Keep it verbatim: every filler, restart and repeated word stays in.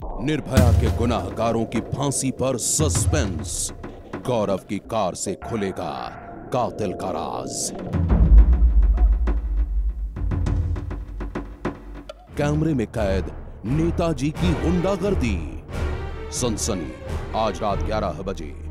निर्भया के गुनाहगारों की फांसी पर सस्पेंस। गौरव की कार से खुलेगा कातिल का राज। कैमरे में कैद नेताजी की गुंडागर्दी। सनसनी आज रात ग्यारह बजे।